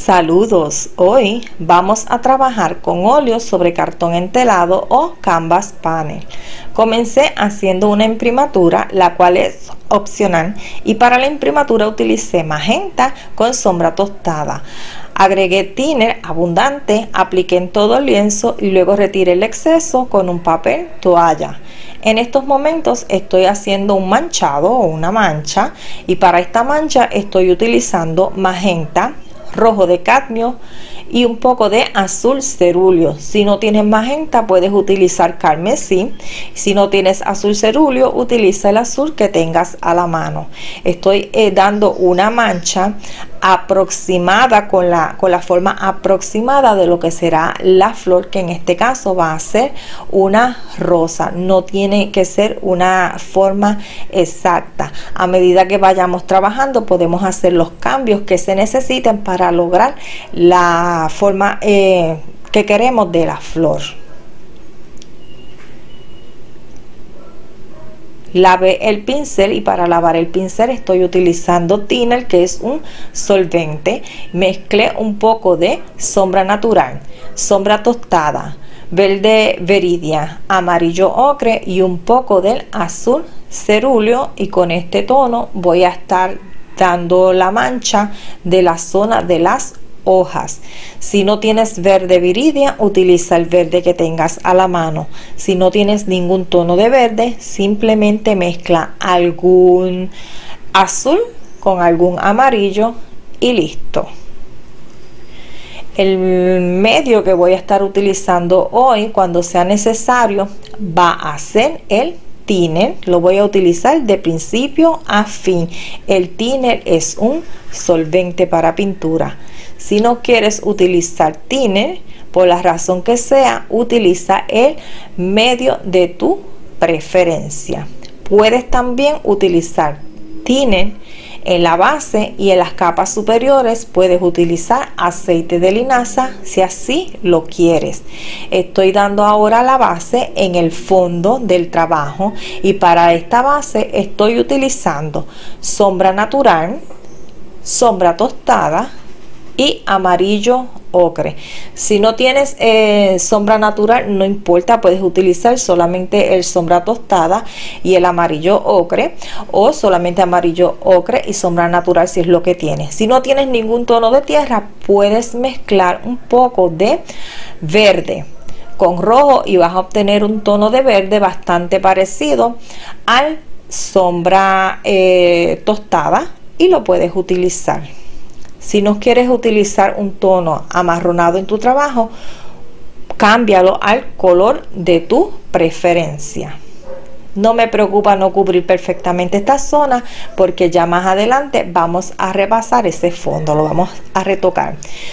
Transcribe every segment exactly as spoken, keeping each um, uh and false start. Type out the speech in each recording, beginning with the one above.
Saludos, hoy vamos a trabajar con óleo sobre cartón entelado o canvas panel. Comencé haciendo una imprimatura, la cual es opcional, y para la imprimatura utilicé magenta con sombra tostada. Agregué thinner abundante, apliqué en todo el lienzo y luego retiré el exceso con un papel toalla. En estos momentos estoy haciendo un manchado o una mancha, y para esta mancha estoy utilizando magenta, rojo de cadmio y un poco de azul cerúleo. Si no tienes magenta, puedes utilizar carmesí. Si no tienes azul cerúleo, utiliza el azul que tengas a la mano. Estoy eh, dando una mancha aproximada con la con la forma aproximada de lo que será la flor, que en este caso va a ser una rosa. No tiene que ser una forma exacta. A medida que vayamos trabajando, podemos hacer los cambios que se necesiten para lograr la forma eh, que queremos de la flor. Lavé el pincel, y para lavar el pincel estoy utilizando thinner, que es un solvente. Mezclé un poco de sombra natural, sombra tostada, verde veridia, amarillo ocre y un poco del azul cerúleo, y con este tono voy a estar dando la mancha de la zona de las hojas. Si no tienes verde viridia, utiliza el verde que tengas a la mano. Si no tienes ningún tono de verde, simplemente mezcla algún azul con algún amarillo y listo. El medio que voy a estar utilizando hoy, cuando sea necesario, va a ser el thinner. Lo voy a utilizar de principio a fin. El thinner es un solvente para pintura. Si no quieres utilizar thinner, por la razón que sea, utiliza el medio de tu preferencia. Puedes también utilizar thinner en la base, y en las capas superiores puedes utilizar aceite de linaza si así lo quieres. Estoy dando ahora la base en el fondo del trabajo, y para esta base estoy utilizando sombra natural, sombra tostada y amarillo ocre. Si no tienes eh, sombra natural, no importa, puedes utilizar solamente el sombra tostada y el amarillo ocre, o solamente amarillo ocre y sombra natural si es lo que tienes. Si no tienes ningún tono de tierra, puedes mezclar un poco de verde con rojo y vas a obtener un tono de verde bastante parecido al sombra eh, tostada, y lo puedes utilizar. Si no quieres utilizar un tono amarronado en tu trabajo, cámbialo al color de tu preferencia. No me preocupa no cubrir perfectamente esta zona, porque ya más adelante vamos a repasar ese fondo, lo vamos a retocar.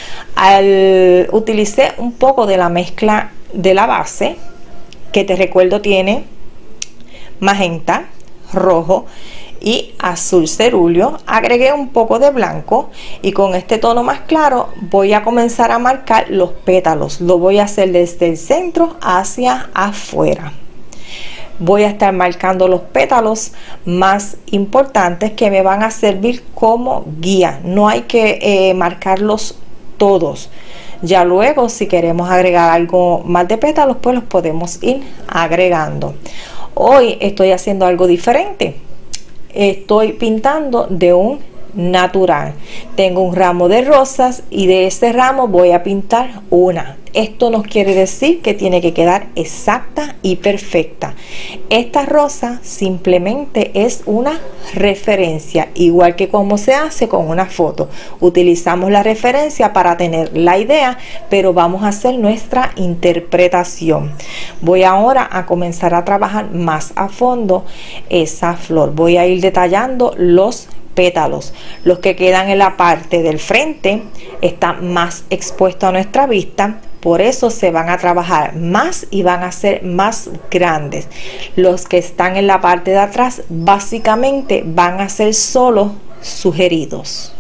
Al, utilicé un poco de la mezcla de la base, que te recuerdo tiene magenta, rojo y azul cerúleo. Agregué un poco de blanco, y con este tono más claro voy a comenzar a marcar los pétalos. Lo voy a hacer desde el centro hacia afuera. Voy a estar marcando los pétalos más importantes, que me van a servir como guía. No hay que eh, marcarlos todos. Ya luego, si queremos agregar algo más de pétalos, pues los podemos ir agregando. Hoy estoy haciendo algo diferente. Estoy pintando de un natural. Tengo un ramo de rosas, y de ese ramo voy a pintar una. Esto no quiere decir que tiene que quedar exacta y perfecta. Esta rosa simplemente es una referencia, igual que como se hace con una foto. Utilizamos la referencia para tener la idea, pero vamos a hacer nuestra interpretación. Voy ahora a comenzar a trabajar más a fondo esa flor. Voy a ir detallando los pétalos. Los que quedan en la parte del frente están más expuestos a nuestra vista, por eso se van a trabajar más y van a ser más grandes. Los que están en la parte de atrás básicamente van a ser solo sugeridos.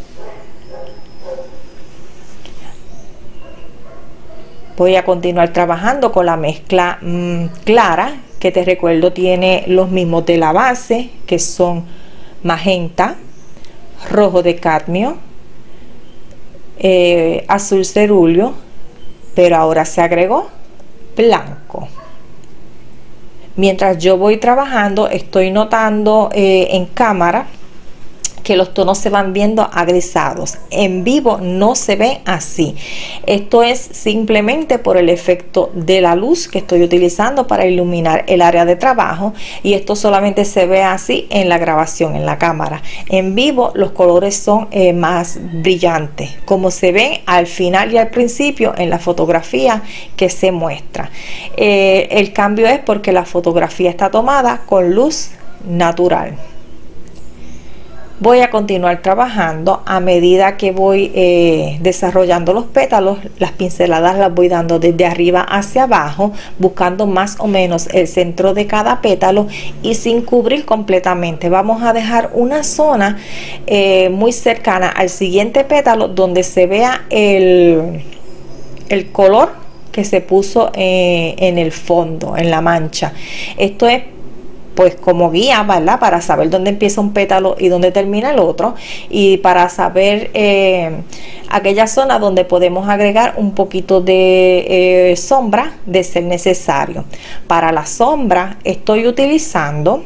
Voy a continuar trabajando con la mezcla mmm, clara, que te recuerdo tiene los mismos de la base, que son magenta, rojo de cadmio, eh, azul cerúleo, pero ahora se agregó blanco. Mientras yo voy trabajando, estoy notando eh, en cámara que los tonos se van viendo agrisados. En vivo no se ve así. Esto es simplemente por el efecto de la luz que estoy utilizando para iluminar el área de trabajo, y esto solamente se ve así en la grabación, en la cámara. En vivo los colores son eh, más brillantes, como se ven al final y al principio en la fotografía que se muestra. Eh, el cambio es porque la fotografía está tomada con luz natural. Voy a continuar trabajando. A medida que voy eh, desarrollando los pétalos, las pinceladas las voy dando desde arriba hacia abajo, buscando más o menos el centro de cada pétalo y sin cubrir completamente. Vamos a dejar una zona eh, muy cercana al siguiente pétalo donde se vea el, el color que se puso eh, en el fondo, en la mancha. Esto es pues como guía, ¿verdad? Para saber dónde empieza un pétalo y dónde termina el otro, y para saber eh, aquella zona donde podemos agregar un poquito de eh, sombra de ser necesario. Para la sombra estoy utilizando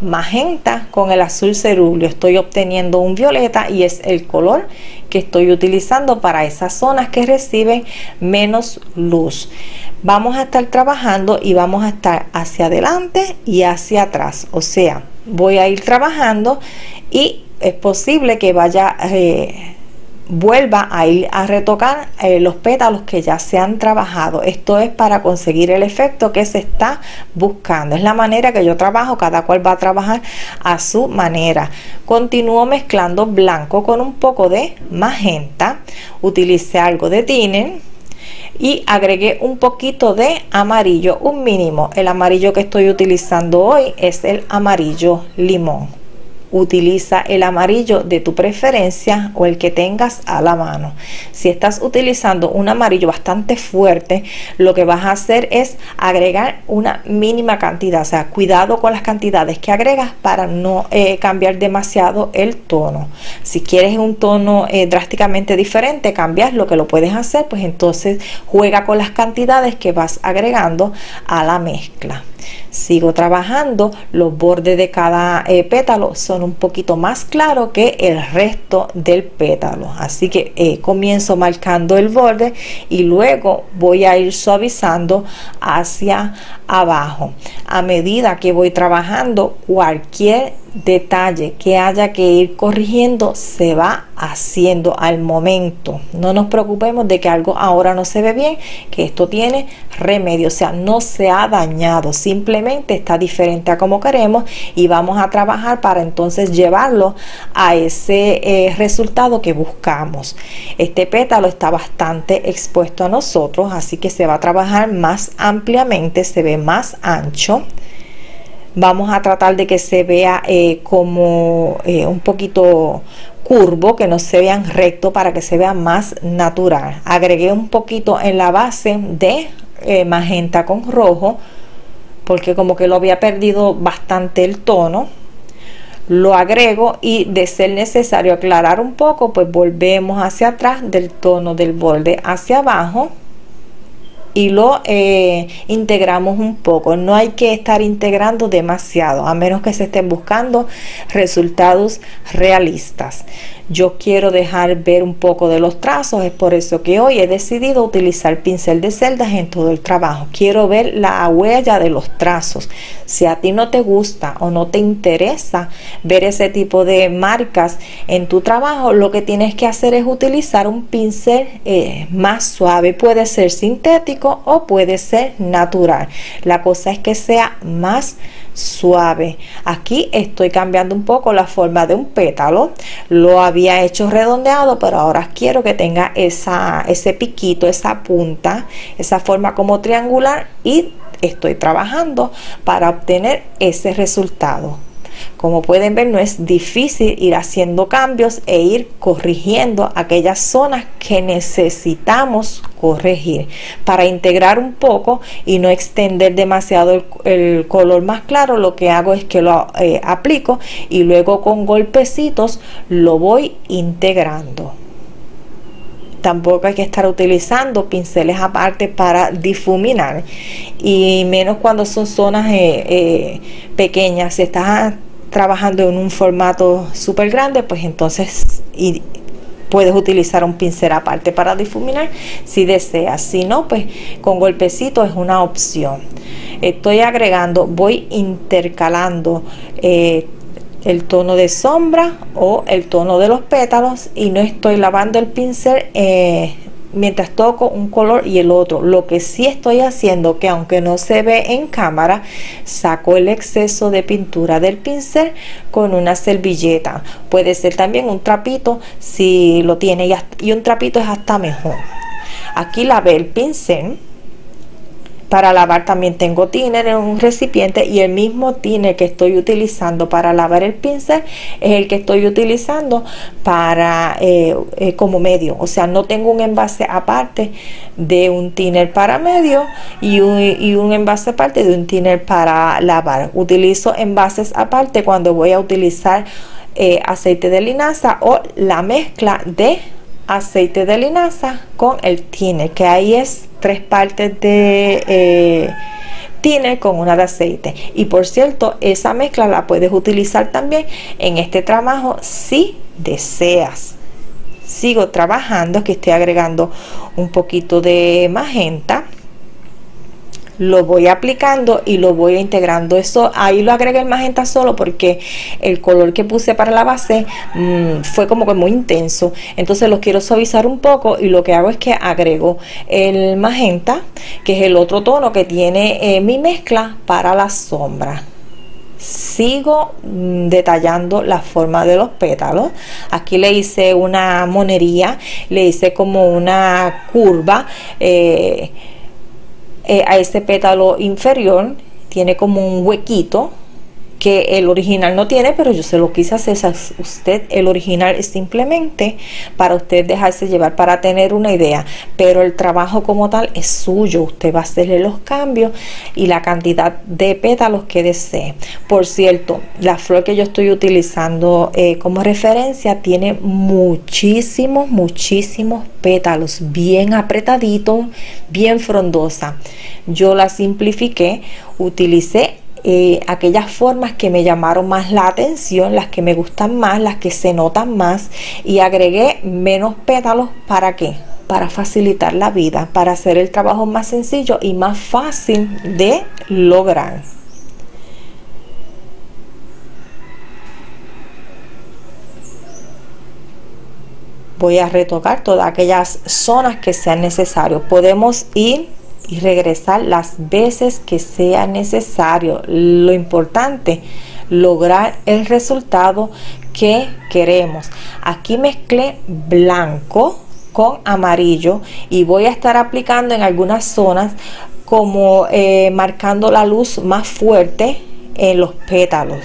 magenta con el azul cerúleo. Estoy obteniendo un violeta y es el color que estoy utilizando para esas zonas que reciben menos luz. Vamos a estar trabajando y vamos a estar hacia adelante y hacia atrás, o sea, voy a ir trabajando y es posible que vaya eh, vuelva a ir a retocar eh, los pétalos que ya se han trabajado. Esto es para conseguir el efecto que se está buscando. Es la manera que yo trabajo, cada cual va a trabajar a su manera. Continúo mezclando blanco con un poco de magenta. Utilicé algo de thinner y agregué un poquito de amarillo, un mínimo. El amarillo que estoy utilizando hoy es el amarillo limón. Utiliza el amarillo de tu preferencia o el que tengas a la mano. Si estás utilizando un amarillo bastante fuerte, lo que vas a hacer es agregar una mínima cantidad, o sea, cuidado con las cantidades que agregas para no eh, cambiar demasiado el tono. Si quieres un tono eh, drásticamente diferente, cambias lo que lo puedes hacer, pues entonces juega con las cantidades que vas agregando a la mezcla. Sigo trabajando, los bordes de cada eh, pétalo son un poquito más claros que el resto del pétalo, así que eh, comienzo marcando el borde y luego voy a ir suavizando hacia abajo. A medida que voy trabajando, cualquier detalle que haya que ir corrigiendo se va haciendo al momento. No nos preocupemos de que algo ahora no se ve bien, que esto tiene remedio, o sea, no se ha dañado, simplemente está diferente a como queremos y vamos a trabajar para entonces llevarlo a ese eh, resultado que buscamos. Este pétalo está bastante expuesto a nosotros, así que se va a trabajar más ampliamente, se ve más ancho. Vamos a tratar de que se vea eh, como eh, un poquito curvo, que no se vean recto, para que se vea más natural. Agregué un poquito en la base de eh, magenta con rojo, porque como que lo había perdido bastante el tono. Lo agrego y de ser necesario aclarar un poco, pues volvemos hacia atrás del tono del borde hacia abajo y lo eh, integramos un poco. No hay que estar integrando demasiado, a menos que se estén buscando resultados realistas. Yo quiero dejar ver un poco de los trazos, es por eso que hoy he decidido utilizar pincel de celdas en todo el trabajo. Quiero ver la huella de los trazos. Si a ti no te gusta o no te interesa ver ese tipo de marcas en tu trabajo, lo que tienes que hacer es utilizar un pincel eh, más suave. Puede ser sintético o puede ser natural. La cosa es que sea más suave. Aquí estoy cambiando un poco la forma de un pétalo. Lo había hecho redondeado, pero ahora quiero que tenga esa, ese piquito, esa punta, esa forma como triangular, y estoy trabajando para obtener ese resultado. Como pueden ver, no es difícil ir haciendo cambios e ir corrigiendo aquellas zonas que necesitamos corregir para integrar un poco y no extender demasiado el, el color más claro. Lo que hago es que lo eh, aplico y luego con golpecitos lo voy integrando. tampoco hay que estar utilizando pinceles aparte para difuminar, y menos cuando son zonas eh, eh, pequeñas. Si estás trabajando en un formato súper grande, pues entonces y, puedes utilizar un pincel aparte para difuminar si deseas. Si no, pues con golpecito es una opción. Estoy agregando, voy intercalando eh, el tono de sombra o el tono de los pétalos, y no estoy lavando el pincel eh, mientras toco un color y el otro. Lo que sí estoy haciendo, que aunque no se ve en cámara, saco el exceso de pintura del pincel con una servilleta. Puede ser también un trapito si lo tiene, y, hasta, y un trapito es hasta mejor. Aquí lavé el pincel. Para lavar también tengo thinner en un recipiente, y el mismo thinner que estoy utilizando para lavar el pincel es el que estoy utilizando para eh, eh, como medio. O sea, no tengo un envase aparte de un thinner para medio y un, y un envase aparte de un thinner para lavar. Utilizo envases aparte cuando voy a utilizar eh, aceite de linaza o la mezcla de aceite de linaza con el thinner, que ahí es tres partes de eh, thinner con una de aceite. Y por cierto, esa mezcla la puedes utilizar también en este trabajo si deseas. Sigo trabajando, que estoy agregando un poquito de magenta, lo voy aplicando y lo voy integrando. Eso ahí lo agregué el magenta solo porque el color que puse para la base mmm, fue como que muy intenso, entonces lo quiero suavizar un poco, y lo que hago es que agrego el magenta, que es el otro tono que tiene eh, mi mezcla para la sombra. Sigo mmm, detallando la forma de los pétalos. Aquí le hice una monería, le hice como una curva eh, Eh, a ese pétalo inferior. Tiene como un huequito que el original no tiene, pero yo se lo quise hacer. Usted, el original es simplemente para usted dejarse llevar, para tener una idea, pero el trabajo como tal es suyo. Usted va a hacerle los cambios y la cantidad de pétalos que desee. Por cierto, la flor que yo estoy utilizando eh, como referencia tiene muchísimos muchísimos pétalos, bien apretaditos, bien frondosa. Yo la simplifiqué, utilicé Eh, aquellas formas que me llamaron más la atención, las que me gustan más, las que se notan más, y agregué menos pétalos. ¿Para qué? Para facilitar la vida, para hacer el trabajo más sencillo y más fácil de lograr. Voy a retocar todas aquellas zonas que sean necesarias. Podemos ir y regresar las veces que sea necesario. Lo importante, lograr el resultado que queremos. Aquí mezclé blanco con amarillo y voy a estar aplicando en algunas zonas, como eh, marcando la luz más fuerte en los pétalos.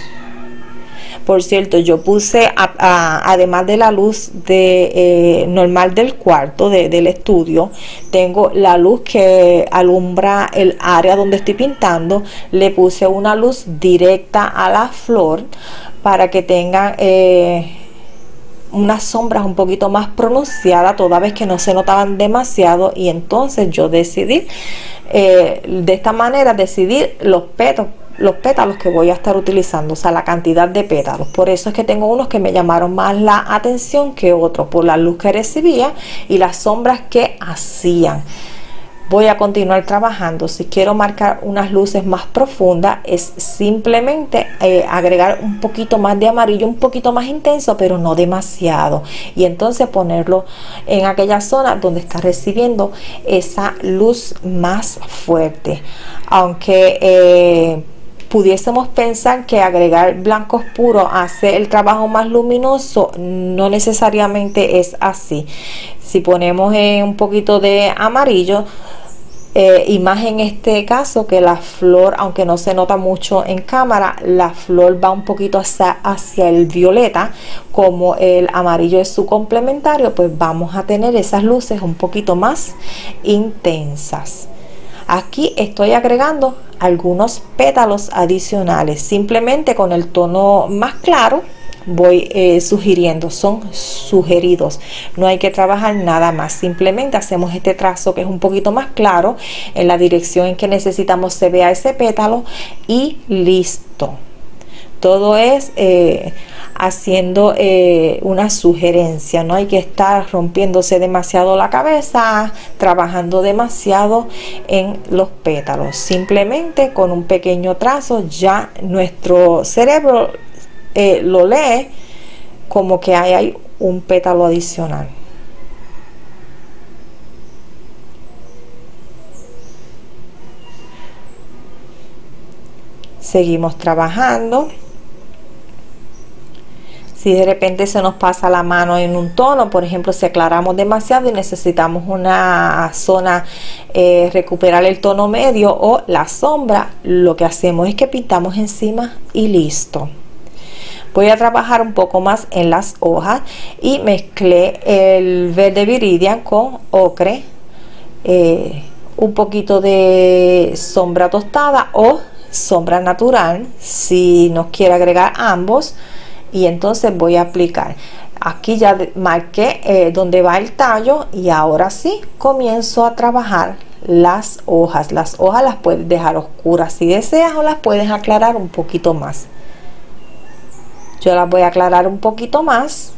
Por cierto, yo puse a, a, además de la luz de, eh, normal del cuarto, de, del estudio, tengo la luz que alumbra el área donde estoy pintando. Le puse una luz directa a la flor para que tenga eh, unas sombras un poquito más pronunciadas, toda vez que no se notaban demasiado. Y entonces yo decidí eh, de esta manera decidir los pétalos los pétalos que voy a estar utilizando, o sea, la cantidad de pétalos. Por eso es que tengo unos que me llamaron más la atención que otros, por la luz que recibía y las sombras que hacían. Voy a continuar trabajando. Si quiero marcar unas luces más profundas, es simplemente eh, agregar un poquito más de amarillo, un poquito más intenso, pero no demasiado, y entonces ponerlo en aquella zona donde está recibiendo esa luz más fuerte. Aunque eh, pudiésemos pensar que agregar blancos puros hace el trabajo más luminoso, no necesariamente es así. Si ponemos eh, un poquito de amarillo, eh, y más en este caso que la flor, aunque no se nota mucho en cámara, la flor va un poquito hacia, hacia el violeta, como el amarillo es su complementario, pues vamos a tener esas luces un poquito más intensas. Aquí estoy agregando algunos pétalos adicionales, simplemente con el tono más claro voy eh, sugiriendo, son sugeridos, no hay que trabajar nada más, simplemente hacemos este trazo que es un poquito más claro en la dirección en que necesitamos se vea ese pétalo y listo. Todo es eh, haciendo eh, una sugerencia, no hay que estar rompiéndose demasiado la cabeza, trabajando demasiado en los pétalos. Simplemente con un pequeño trazo ya nuestro cerebro eh, lo lee como que hay, hay un pétalo adicional. Seguimos trabajando. Si de repente se nos pasa la mano en un tono, por ejemplo, si aclaramos demasiado y necesitamos una zona, eh, recuperar el tono medio o la sombra, lo que hacemos es que pintamos encima y listo. Voy a trabajar un poco más en las hojas y mezclé el verde viridian con ocre, eh, un poquito de sombra tostada o sombra natural, si nos quiere agregar ambos. Y entonces voy a aplicar, aquí ya marqué eh, donde va el tallo y ahora sí comienzo a trabajar las hojas. Las hojas las puedes dejar oscuras si deseas o las puedes aclarar un poquito más. Yo las voy a aclarar un poquito más.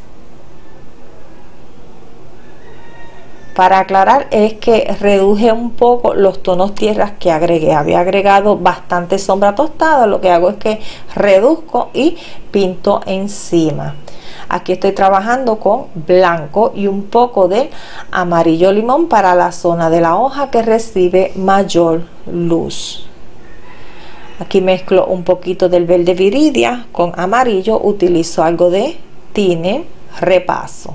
Para aclarar es que reduje un poco los tonos tierras que agregué. Había agregado bastante sombra tostada. Lo que hago es que reduzco y pinto encima. Aquí estoy trabajando con blanco y un poco de amarillo limón para la zona de la hoja que recibe mayor luz. Aquí mezclo un poquito del verde viridia con amarillo. Utilizo algo de tine, repaso.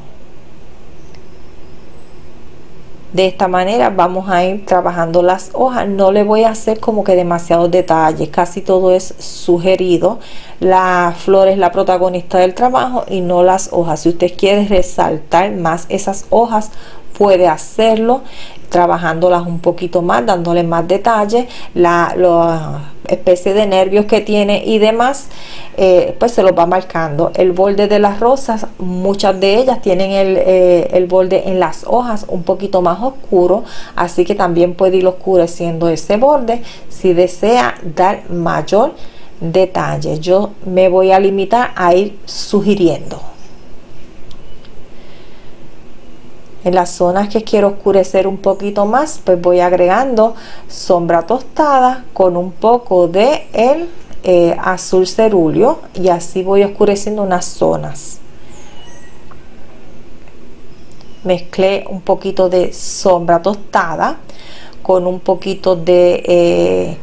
De esta manera vamos a ir trabajando las hojas. No le voy a hacer como que demasiados detalles, casi todo es sugerido. La flor es la protagonista del trabajo y no las hojas. Si usted quiere resaltar más esas hojas, puede hacerlo trabajándolas un poquito más, dándole más detalle, la, la especie de nervios que tiene y demás, eh, pues se los va marcando. El borde de las rosas, muchas de ellas tienen el, eh, el borde en las hojas un poquito más oscuro, así que también puede ir oscureciendo ese borde si desea dar mayor detalle. Yo me voy a limitar a ir sugiriendo. En las zonas que quiero oscurecer un poquito más, pues voy agregando sombra tostada con un poco de el eh, azul cerúleo y así voy oscureciendo unas zonas. Mezclé un poquito de sombra tostada con un poquito de eh,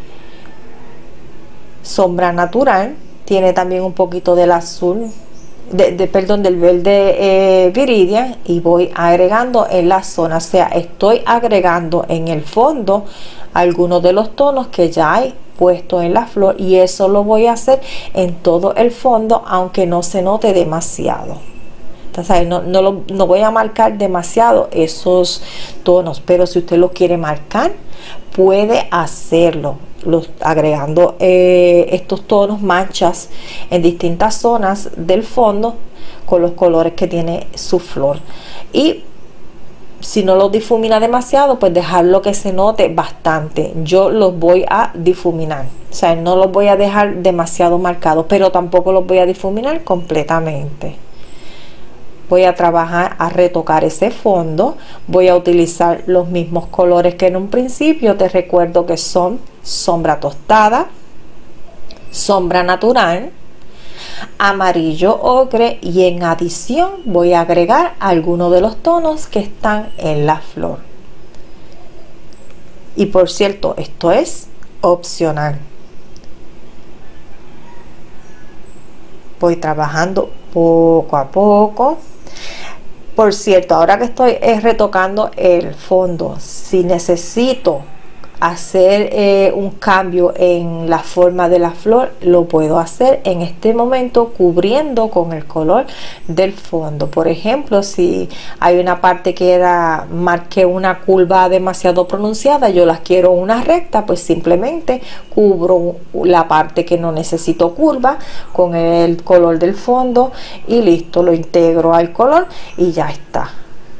sombra natural. Tiene también un poquito del azul De, de, perdón, del verde eh, viridian y voy agregando en la zona, o sea, estoy agregando en el fondo algunos de los tonos que ya hay puesto en la flor y eso lo voy a hacer en todo el fondo, aunque no se note demasiado. Entonces, no, no, lo, no voy a marcar demasiado esos tonos, pero si usted lo quiere marcar, puede hacerlo. Los, agregando eh, estos tonos, manchas en distintas zonas del fondo con los colores que tiene su flor. Y si no los difumina demasiado, pues dejarlo que se note bastante. Yo los voy a difuminar, o sea, no los voy a dejar demasiado marcados, pero tampoco los voy a difuminar completamente. Voy a trabajar a retocar ese fondo. Voy a utilizar los mismos colores que en un principio. Te recuerdo que son sombra tostada, sombra natural, amarillo ocre y en adición voy a agregar algunos de los tonos que están en la flor. Y por cierto, esto es opcional. Voy trabajando poco a poco. Por cierto, ahora que estoy eh, retocando el fondo, si necesito hacer eh, un cambio en la forma de la flor, lo puedo hacer en este momento cubriendo con el color del fondo. Por ejemplo, si hay una parte que era marqué una curva demasiado pronunciada, yo las quiero una recta, pues simplemente cubro la parte que no necesito curva con el color del fondo y listo, lo integro al color y ya está.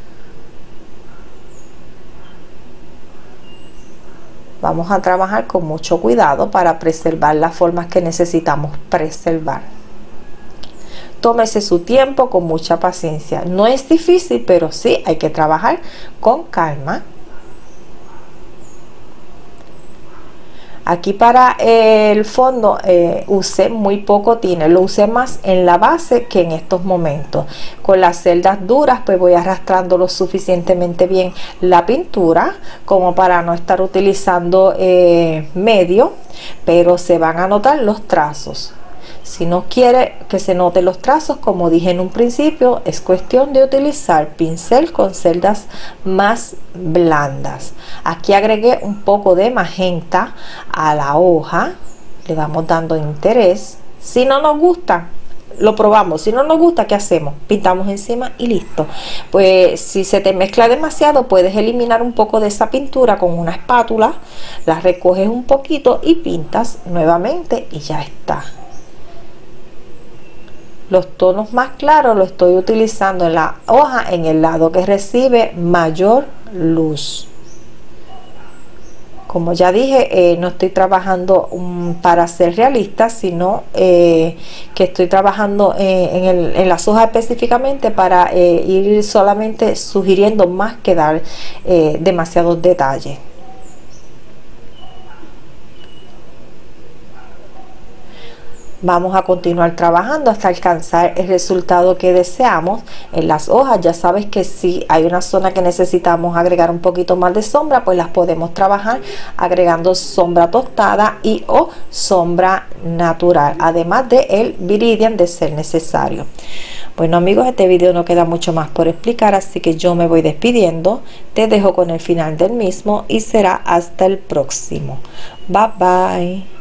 Vamos a trabajar con mucho cuidado para preservar las formas que necesitamos preservar. Tómese su tiempo con mucha paciencia. No es difícil, pero sí hay que trabajar con calma. Aquí para el fondo eh, usé muy poco tiner, lo usé más en la base que en estos momentos. Con las celdas duras pues voy arrastrando lo suficientemente bien la pintura como para no estar utilizando eh, medio, pero se van a notar los trazos. Si no quiere que se noten los trazos, como dije en un principio, es cuestión de utilizar pincel con celdas más blandas. Aquí agregué un poco de magenta a la hoja, le vamos dando interés. Si no nos gusta, lo probamos. Si no nos gusta, ¿qué hacemos? Pintamos encima y listo. Pues si se te mezcla demasiado, puedes eliminar un poco de esa pintura con una espátula, la recoges un poquito y pintas nuevamente y ya está. Los tonos más claros los estoy utilizando en la hoja en el lado que recibe mayor luz. Como ya dije, eh, no estoy trabajando um, para ser realista, sino eh, que estoy trabajando eh, en, el, en las hojas específicamente para eh, ir solamente sugiriendo más que dar eh, demasiados detalles. Vamos a continuar trabajando hasta alcanzar el resultado que deseamos. En las hojas ya sabes que si hay una zona que necesitamos agregar un poquito más de sombra, pues las podemos trabajar agregando sombra tostada y o sombra natural, además de el Viridian de ser necesario. Bueno amigos, este video no queda mucho más por explicar, así que yo me voy despidiendo. Te dejo con el final del mismo y será hasta el próximo. Bye bye.